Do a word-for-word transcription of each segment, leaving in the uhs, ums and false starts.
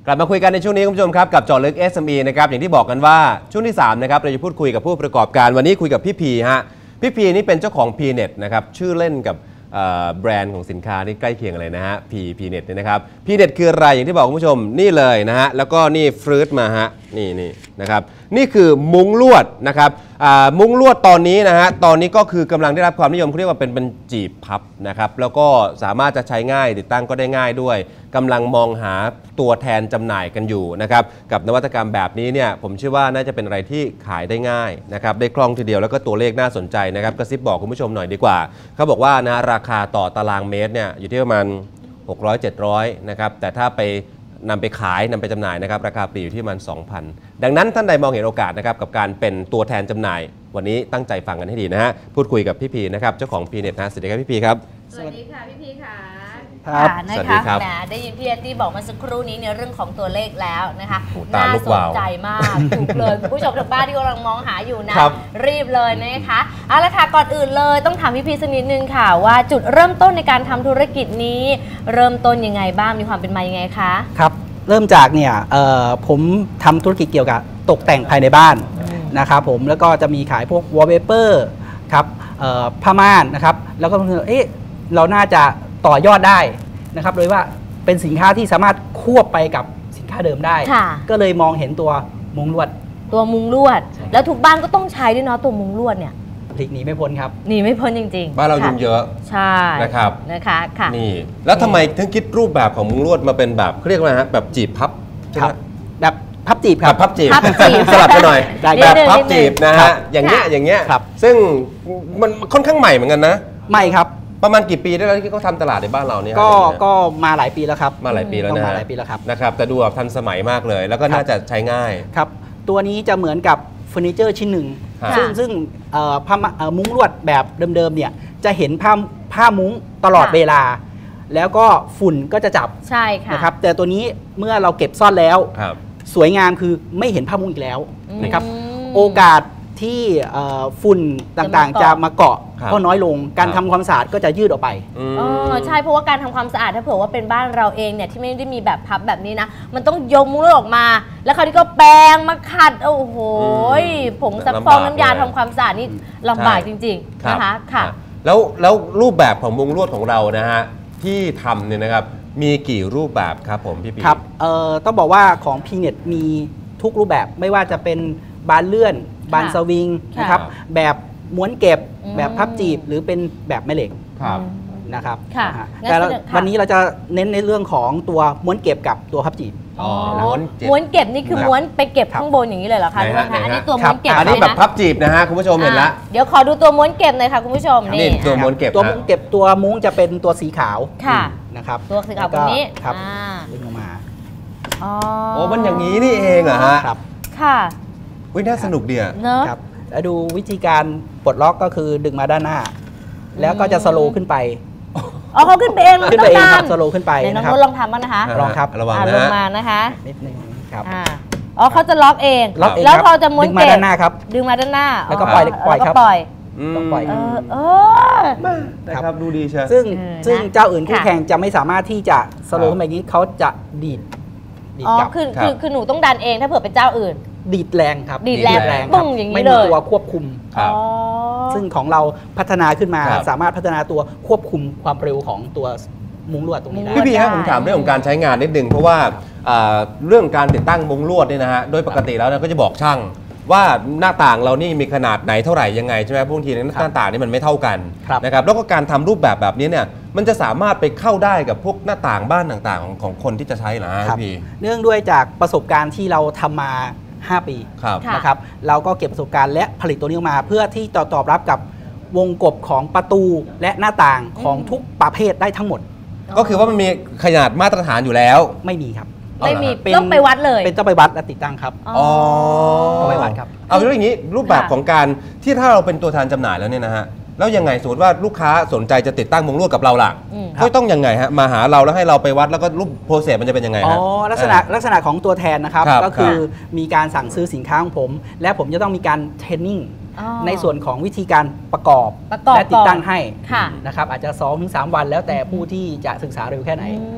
กลับมาคุยกันในช่วงนี้คุณผู้ชมครับกับเจาะลึก เอส เอ็ม อี นะครับอย่างที่บอกกันว่าช่วงที่สามนะครับเราจะพูดคุยกับผู้ประกอบการวันนี้คุยกับพี่พีฮะพี่พีนี่เป็นเจ้าของ พี เน็ต นะครับชื่อเล่นกับแบรนด์ของสินค้าที่ใกล้เคียงอะไรนะฮะ P พี เน็ต เนี่ยนะครับ พี เน็ต คืออะไรอย่างที่บอกคุณผู้ชมนี่เลยนะฮะแล้วก็นี่ฟรุตมาฮะนี่นี่นะครับนี่คือมุ้งลวดนะครับมุ้งลวดตอนนี้นะฮะตอนนี้ก็คือกำลังได้รับความนิยมเขาเรียกว่าเป็นเป็นจีบพับนะครับแล้วก็สามารถจะใช้ง่ายติดตั้งก็ได้ง่ายด้วยกำลังมองหาตัวแทนจำหน่ายกันอยู่นะครับกับนวัตกรรมแบบนี้เนี่ยผมเชื่อว่าน่าจะเป็นอะไรที่ขายได้ง่ายนะครับได้คล่องทีเดียวแล้วก็ตัวเลขน่าสนใจนะครับกระซิบบอกคุณผู้ชมหน่อยดีกว่าเขาบอกว่านะราคาต่อตารางเมตรเนี่ยอยู่ที่ประมาณหกร้อย เจ็ดร้อยนะครับแต่ถ้าไปนำไปขายนำไปจำหน่ายนะครับราคาปลีกอยู่ที่ประมาณ สองพัน ดังนั้นท่านใดมองเห็นโอกาสนะครับกับการเป็นตัวแทนจำหน่ายวันนี้ตั้งใจฟังกันให้ดีนะฮะพูดคุยกับพี่พีนะครับเจ้าของ พี เน็ต นะสวัสดีครับพี่พีครับสวัสดีค่ะพี่พีค่ะค่ะนะคะแหมได้ยินพี่อาร์ตี้บอกมาสักครู่นี้ในเรื่องของตัวเลขแล้วนะคะน่าสนใจมากถูกเลยผู้ชมทางบ้านที่กำลังมองหาอยู่นะรีบเลยนะคะเอาละค่ะก่อนอื่นเลยต้องถามพี่พีสักนิดนึงค่ะว่าจุดเริ่มต้นในการทำธุรกิจนี้เริ่มต้นยังไงบ้างมีความเป็นมายังไงคะครับเริ่มจากเนี่ยผมทำธุรกิจเกี่ยวกับตกแต่งภายในบ้านนะครับผมแล้วก็จะมีขายพวกวอลเปเปอร์ครับผ้าม่านนะครับแล้วก็เอ๊ะเราน่าจะต่อยอดได้นะครับโดยว่าเป็นสินค้าที่สามารถควบไปกับสินค้าเดิมได้ก็เลยมองเห็นตัวมุ้งลวดตัวมุ้งลวดแล้วทุกบ้านก็ต้องใช้ด้วยเนาะตัวมุ้งลวดเนี่ยพลิกหนีไม่พ้นครับหนีไม่พ้นจริงๆบ้านเรายุ่งเยอะใช่นะครับนะคะค่ะนี่แล้วทำไมถึงคิดรูปแบบของมุ้งลวดมาเป็นแบบเขาเรียกว่าฮะแบบจีบพับแบบพับจีบครับพับจีบสลับกันหน่อยแบบพับจีบนะฮะอย่างเงี้ยอย่างเงี้ยซึ่งมันค่อนข้างใหม่เหมือนกันนะใหม่ครับประมาณกี่ปีได้แล้วที่เขาทำตลาดในบ้านเราเนี่ยก็ก็มาหลายปีแล้วครับมาหลายปีแล้วนะมาหลายปีแล้วครับนะครับแต่ดูแบบทันสมัยมากเลยแล้วก็น่าจะใช้ง่ายครับตัวนี้จะเหมือนกับเฟอร์นิเจอร์ชิ้นหนึ่งซึ่งซึ่งผ้ามุ้งลวดแบบเดิมๆเนี่ยจะเห็นผ้าผ้ามุ้งตลอดเวลาแล้วก็ฝุ่นก็จะจับใช่ค่ะนะครับแต่ตัวนี้เมื่อเราเก็บซ่อนแล้วสวยงามคือไม่เห็นผ้ามุ้งอีกแล้วนะครับโอกาสที่ฝุ่นต่างๆจะมาเกาะก็น้อยลงการทำความสะอาดก็จะยืดออกไปอ๋อใช่เพราะว่าการทำความสะอาดถ้าเผื่อว่าเป็นบ้านเราเองเนี่ยที่ไม่ได้มีแบบพับแบบนี้นะมันต้องยกมุ้งลวดออกมาแล้วคราวนี้ก็แปรงมาขัดโอ้โหผงซักฟอกน้ำยาทำความสะอาดนี่ลำบากจริงๆนะคะค่ะแล้วแล้วรูปแบบของมุ้งลวดของเรานะฮะที่ทำเนี่ยนะครับมีกี่รูปแบบครับผมพี่ปีครับเอ่อต้องบอกว่าของ พี เน็ต มีทุกรูปแบบไม่ว่าจะเป็นบานเลื่อนบานสวิงนะครับแบบม้วนเก็บแบบพับจีบหรือเป็นแบบแม่เหล็กนะครับแต่วันนี้เราจะเน้นในเรื่องของตัวม้วนเก็บกับตัวพับจีบม้วนเก็บนี่คือม้วนไปเก็บข้างบนอย่างนี้เลยเหรอคะอันนี้ตัวม้วนเก็บอันนี้แบบพับจีบนะฮะคุณผู้ชมเห็นแล้วเดี๋ยวขอดูตัวม้วนเก็บหน่อยค่ะคุณผู้ชมนี่ตัวม้วนเก็บตัวม้วนเก็บตัวมุ้งจะเป็นตัวสีขาวนะครับตัวสีขาวตรงนี้ครับดึงออกมาโอ้มันอย่างนี้นี่เองเหรอฮะครับค่ะวิน่าสนุกดีอ่ะครับแล้วดูวิธีการปลดล็อกก็คือดึงมาด้านหน้าแล้วก็จะสโลว์ขึ้นไปอ๋อเขาขึ้นไปเองขึ้นไปเองครับสโลว์ขึ้นไปนะครับลองทำบ้างนะคะลองครับระวังลงมานะคะนิดนึงครับอ๋อเขาจะล็อกเองแล้วพอจะม้วนเก็บดึงมาด้านหน้าครับดึงมาด้านหน้าแล้วก็ปล่อยปล่อยครับปล่อยต้องปล่อยเออนะครับดูดีใช่ซึ่งซึ่งเจ้าอื่นคู่แข่งจะไม่สามารถที่จะสโลว์ขึ้นแบบนี้เขาจะดีดอ๋อคือคือคือหนูต้องดันเองถ้าเผื่อเป็นเจ้าอื่นดีดแรงครับดีดแรงปุ้งอย่างนี้เลยไม่มีตัวควบคุมซึ่งของเราพัฒนาขึ้นมาสามารถพัฒนาตัวควบคุมความเร็วของตัวมุ้งลวดตรงนี้ได้พี่พีครับผมถามเรื่องของการใช้งานนิดนึงเพราะว่าเรื่องการติดตั้งมุ้งลวดเนี่ยนะฮะโดยปกติแล้วก็จะบอกช่างว่าหน้าต่างเรานี่มีขนาดไหนเท่าไหร่ยังไงใช่ไหมบางทีหน้าต่างนี่มันไม่เท่ากันนะครับแล้วก็การทำรูปแบบแบบนี้เนี่ยมันจะสามารถไปเข้าได้กับพวกหน้าต่างบ้านต่างๆของของคนที่จะใช้เหรอพี่เนื่องด้วยจากประสบการณ์ที่เราทำมาห้าปีนะครับเราก็เก็บประสบการณ์และผลิตตัวนี้ออกมาเพื่อที่จะตอบรับกับวงกบของประตูและหน้าต่างของทุกประเภทได้ทั้งหมดก็คือว่ามันมีขนาดมาตรฐานอยู่แล้วไม่มีครับไม่มีต้องไปวัดเลยเป็นต้องไปวัดและติดตั้งครับอ๋อต้องไปวัดครับเอาเรื่องอย่างนี้รูปแบบของการที่ถ้าเราเป็นตัวแทนจำหน่ายแล้วเนี่ยนะฮะแล้วยังไงสมมติว่าลูกค้าสนใจจะติดตั้งมุ้งลวดกับเราล่ะก็ต้องยังไงฮะมาหาเราแล้วให้เราไปวัดแล้วก็รูปโปรเซสมันจะเป็นยังไงฮะอ๋อลักษณะลักษณะของตัวแทนนะครับก็คือมีการสั่งซื้อสินค้าของผมและผมจะต้องมีการเทรนนิ่งในส่วนของวิธีการประกอบและติดตั้งให้นะครับอาจจะ สองถึงสาม วันแล้วแต่ผู้ที่จะศึกษาเร็วแค่ไหน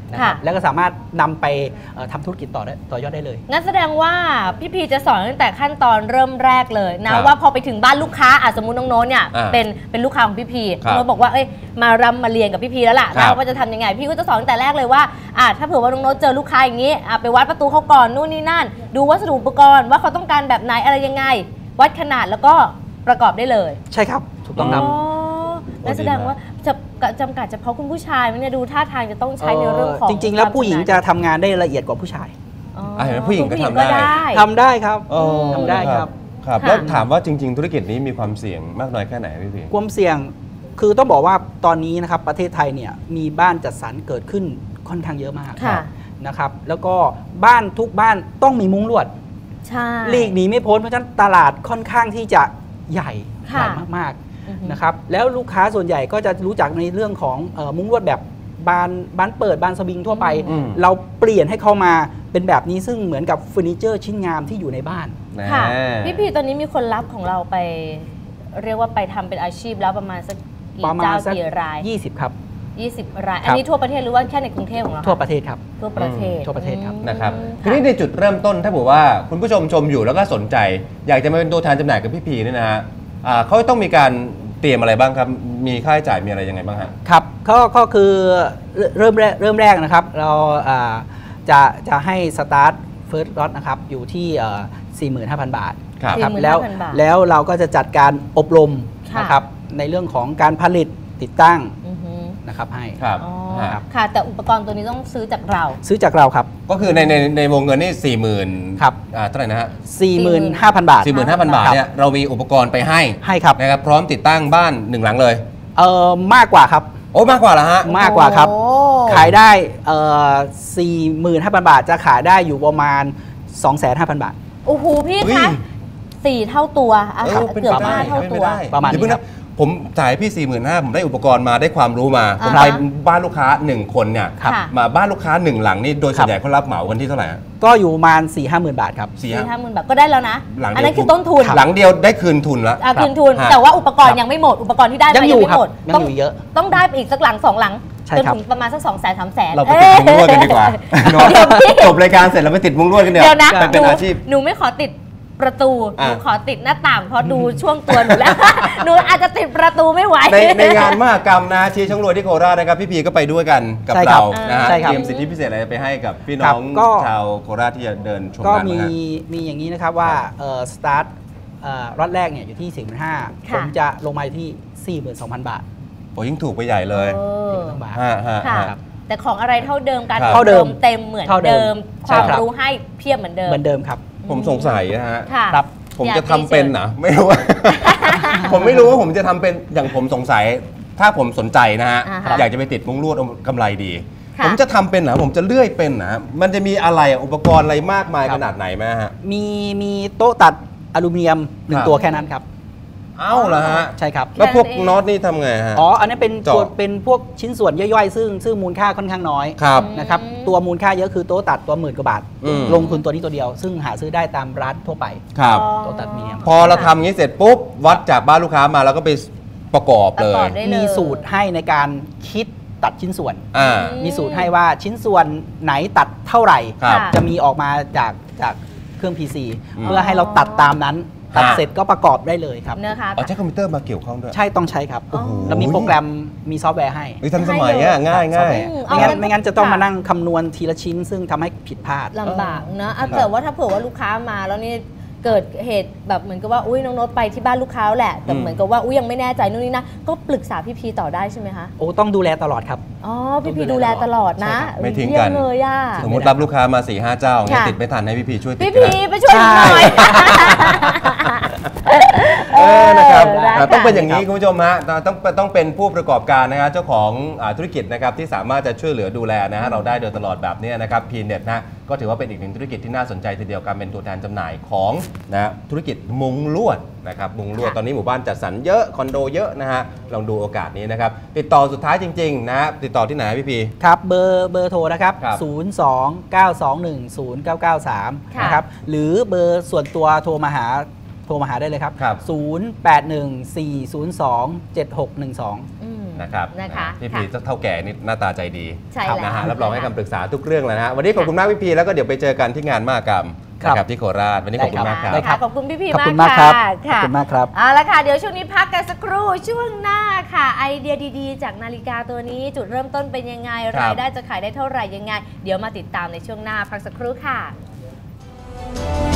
นะครับค่ะแล้วก็สามารถนำไปเอ่อทำธุรกิจต่อได้ต่อยอดได้เลยงั้นแสดงว่าพี่พีจะสอนตั้งแต่ขั้นตอนเริ่มแรกเลยนะครับว่าพอไปถึงบ้านลูกค้าอ่ะสมมุติน้องโน้ตเนี่ยอ่าเป็นเป็นลูกค้าของพี่พีครับน้องโน้ตบอกว่าเอ้ยมารำมาเรียนกับพี่พีแล้วล่ะครันะบว่าจะทำยังไงพี่ก็จะสอนตั้งแต่แรกเลยว่าอ่ะถ้าเผื่อว่าน้องโน้ตเจอลูกค้าอย่างนี้อ่ะไปวัดประตูเขาก่อนนู่นนี่นั่น ดูวัสดุอุปกรณ์ว่าเขาต้องการแบบไหนอะไรยังไง วัดขนาดแล้วก็ประกอบได้เลยใช่ครับถูกต้องครับอ๋อนั่นแสดงว่าจะจำกัดเฉพาะคุณผู้ชายไหมเนี่ยดูท่าทางจะต้องใช้ในเรื่องของจริง ๆ แล้วผู้หญิงคจะวามชำนาญทำงานได้ละเอียดกว่าผู้ชายอ๋ออ่ะเห็นไหมผู้หญิงก็คุณทำได้ทำได้ครับอ๋อทำได้ครับครับค่ะแล้วถามว่าจริง ๆ ธุรกิจนี้มีความเสี่ยงมากน้อยแค่ไหนพี่พีความเสี่ยงคือต้องบอกว่าตอนนี้นะครับประเทศไทยเนี่ยมีบ้านจัดสรรเกิดขึ้นค่อนข้างเยอะมากค่ะนะครับแล้วก็บ้านทุกบ้านต้องมีมุ้งลวดใช่หลีกหนีไม่พ้นเพราะฉะนั้นตลาดค่อนข้างที่จะใหญ่ใหค่ะญ่มากอือฮึๆนะครับแล้วลูกค้าส่วนใหญ่ก็จะรู้จักในเรื่องของเอ่อมุ้งลวดแบบบานบานเปิดบานสวิงทั่วไปอืมเราเปลี่ยนให้เขามาเป็นแบบนี้ซึ่งเหมือนกับเฟอร์นิเจอร์ชิ้นงามที่อยู่ในบ้านค่ะแน่พี่พีตอนนี้มีคนรับของเราไป เรียกว่าไปทำเป็นอาชีพแล้วประมาณสักกี่ประมาณเจ้าสักกี่รายยี่สิบครับยี่สิบรายครับอันนี้ทั่วประเทศหรือว่าแค่ในกรุงเทพของเราทั่วประเทศครับทั่วประเทศทั่วประเทศครับอืมนะครับค่ะทีนี้ในจุดเริ่มต้นถ้าบอกว่าคุณผู้ชมชมอยู่แล้วก็สนใจ อยากจะมาเป็นตัวแทนจำหน่ายกับพี่พีเนี่ยนะฮะอ่าเขาต้องมีการเตรียมอะไรบ้างครับ มีค่าใช้จ่ายมีอะไรยังไงบ้างฮะครับก็ก็คือเริ่มแรกเริ่มแรกนะครับ เราอ่าจะจะให้สตาร์ทเฟิร์สล็อตนะครับอยู่ที่ สี่หมื่นห้าพัน บาทครับครับสี่หมื่นแล้วห้าพันบาทแล้วเราก็จะจัดการอบรมค่ะนะครับในเรื่องของการผลิตติดตั้งอือฮึนะครับให้ครับอ๋อฮะค่ะ แต่อุปกรณ์ตัวนี้ต้องซื้อจากเราซื้อจากเราครับก็คือในในในวงเงินนี่สี่หมื่นครับอ่าเท่าไหร่นะฮะสี่หมื่นห้าพัน บาทสี่หมื่นห้าพันบาทเนี่ยเรามีอุปกรณ์ไปให้ให้ครับนะครับพร้อมติดตั้งบ้านหนึ่งหลังเลยเอ่อมากกว่าครับโอ้มากกว่าแล้วฮะมากกว่าครับโอ้ขายได้เอ่อสี่หมื่นห้าพัน บาท จะขายได้อยู่ประมาณ สองแสนห้าพัน บาทโอ้โหพี่เฮ้ยคะสี่เท่าตัวอ่ะเออเป็นเกือบไปได้ห้าเท่าเป็นไปตัวได้ประมาณอย่เพิ่งนี้ครันะบผมจ่ายพี่สี่หมื่นห้าผมได้อุปกรณ์มาได้ความรู้มา ผมอ่าไปฮะบ้านลูกค้าหนึ่งคนเนี่ยครับค่ะมาบ้านลูกค้าหนึ่งหลังนี่โดยส่วนใหญ่เขารับเหมากันที่เท่าไหร่ฮะก็อยู่ประมาณ สี่ห้าหมื่น บาทครับสี่สี่ห้าหมื่นบาทก็ได้แล้วนะหลังเดียวอันนั้นคือต้นทุนหลังเดียวได้คืนทุนแล้วอ่ะครับคืนทุนฮะแต่ว่าอุปกรณ์ครับยังไม่หมด อุปกรณ์ที่ได้มายังยังอยู่ไม่หมดครับยังต้องอยู่เยอะต้องได้ไปอีกสักหลังสองหลังใช่จนครับถึงประมาณสักสองแสนสามแสนเราไปติดมุ้งลวดกันดีกว่าเนอะจบรายการเสร็จเราไปติดมุ้งลวดกันเดี๋ยวเดี๋ยวนะไปเป็นหนูอาชีพหนูไม่ขอติดประตูหอ่ะนูขอติดหน้าต่างเพราะดูช่วงตัวหนูแล้ว หนูอาจจะติดประตูไม่ไหวในในงานมหกรรมนะชี้ช่องรวยที่โคราชนะครับพี่พีก็ไปด้วยกันกับใช่ครัเราบนะฮะใช่ครับเตรียมสิทธิพิเศษอะไรไปให้กับพี่ครัน้บองก็ชาวโคราชที่จะเดินชมก็งานมีนะฮะมีอย่างนี้นะครับว่าเอ่อสตาร์ทเอ่อรอดแรกเนี่ยอยู่ที่ สี่หมื่นห้าพันค่ะผมจะลงมาอยู่ที่ สี่หมื่นสองพัน บาทโอ้ยิ่งถูกไปใหญ่เลยเออสี่หมื่นสองพัน บาทฮะฮะค่ะฮะแต่ของอะไรเท่าเดิมการครับอบเท่าเดิรมมเต็มเหมือนเท่าเดิเดิมมคใช่วามครับรู้ให้เพียบเหมือนเดิมเหมือนเดิมครับผมสงสัยนะฮะค่ะครับผมอยากจะทำรีชิญเป็นนะไม่รู้ว่า ผมไม่รู้ว่าผมจะทำเป็นอย่างผมสงสัย ถ้าผมสนใจนะฮะอ่าฮะอยากจะไปติดมุ้งลวดเอากำไรดีค่ะผมจะทำเป็นนะผมจะเลื่อยเป็นนะมันจะมีอะไรอะอุปกรณ์อะไรมากมายครับขนาดไหนไหมฮะมีมีโต๊ะตัดอลูมิเนียมหนึ่คงรับตัวแค่นั้นครับเอ้าเหรอฮะใช่ครับแล้วพวกแค่นั้นเองน็อตนี่ทำไงฮะอ๋อ อันนี้นเป็นเจาะตัวเป็นพวกชิ้นส่วนย่อยๆ ซึ่งซึ่งมูลค่าค่อนข้างน้อยครับนะครับอืมตัวมูลค่าเยอะคือโต๊ะตัดตัวหมื่นกว่าบาทอืมลงทุนตัวนี้ตัวเดียว ซึ่งหาซื้อได้ตามร้านทั่วไปครับโต๊ะตัดอลูมิเนียมพอเราทำอย่างนี้เสร็จปุ๊บวัดจากบ้านลูกค้ามาแล้วก็ไปประกอบปเลระกอย บได้เลยมีสูตรให้ในการคิดตัดชิ้นส่วนอ่าอืมมีสูตรให้ว่าชิ้นส่วนไหนตัดเท่าไหร่ครับค่ะจะมีออกมาจากจากเครื่อง พี ซีอืมเพื่อให้เราตัดตามนั้น ตัดฮะเสร็จก็ประกอบได้เลยครับนะคะเอาใช้คอมพิวเตอร์มาเกี่ยวข้องด้วยใช่ต้องใช้ครับโอ้โหแล้วมีโปรแกรมมีซอฟต์แวร์ให้เฮ้ยทันสมัยอ่ะง่ายง่ายอืมไม่งั้นเอาไม่งั้นจะต้องค่ะมานั่งคำนวณทีละชิ้น ซึ่งทำให้ผิดพลาดลำบากนะอ่ะแต่ว่าถ้าเผื่อว่าลูกค้ามาแล้วนี่เกิดเหตุแบบเหมือนกับว่าอุ้ยน้องโน้ตไปที่บ้านลูกค้าแหละแต่อืมเหมือนกับว่าอุ้ยยังไม่แน่ใจนู่นนี่นะก็ปรึกษาพี่พีต่อได้ใช่ไหมคะโอ้ต้องดูแลตลอดครับอ๋อพี่พีดูแลตลอดนะใช่ครับไม่ทิ้งเยี่กัยนมเลยอ่ะสมมติรับลูกค้ามา4ี่ห้าเจ้าเนี่ยค่ะติดไม่ทันให้พี่พีช่วยติดพี่ก็พีได้ไปช่วยหน่อยเออนะครับเออได้อ่าต้องเป็นค่ะอย่างนี้คุณผู้ชมฮะต้องต้องเป็นผู้ประกอบการนะฮะเจ้าของอ่าธุรกิจนะครับที่สามารถจะช่วยเหลือดูแลนะฮะเราได้โดยตลอดแบบนี้นะครับพีเน็ตนะก็ถือว่าเป็นอีกหนึ่งธุรกิจที่น่าสนใจทีเดียวการเป็นตัวแทนจำหน่ายของนะธุรกิจมุ้งลวดนะครับมุ้งลวดค่ะตอนนี้หมู่บ้านจัดสรรเยอะคอนโดเยอะนะฮะลองดูโอกาสนี้นะครับติดต่อสุดท้ายจริงๆนะฮะติดต่อที่ไหนพี่พีครับ เบอร์เบอร์โทรนะครับครับศูนย์ สอง เก้า สอง หนึ่ง ศูนย์ เก้า เก้า สามค่ะนะครับ หรือเบอร์ส่วนตัวโทรมาหาโทรมาหาได้เลยครับครับศูนย์ แปด หนึ่ง สี่ ศูนย์ สอง เจ็ด หก หนึ่ง สองอืมนะครับนะคะพี่พีเท่าแก่นี่หน้าตาใจดีใช่แล้วนะฮะรับรองให้คำปรึกษาทุกเรื่องเลยนะฮะวันนี้ขอบคุณมากพี่พีแล้วก็เดี๋ยวไปเจอกันที่งานมหกรรมครับนะครับที่โคราชวันนี้ขอบคุณมากครับได้ครับขอบคุณพี่พีขอบมากคุณมากครับค่ะขอบคุณมากครับเอาละค่ะเดี๋ยวช่วงนี้พักกันสักครู่ช่วงหน้าค่ะ ไอเดียดีๆ จากนาฬิกาตัวนี้จุดเริ่มต้นเป็นยังไงครับรายได้จะขายได้เท่าไหร่ยังไง เดี๋ยวมาติดตามในช่วงหน้าพักสักครู่ค่ะ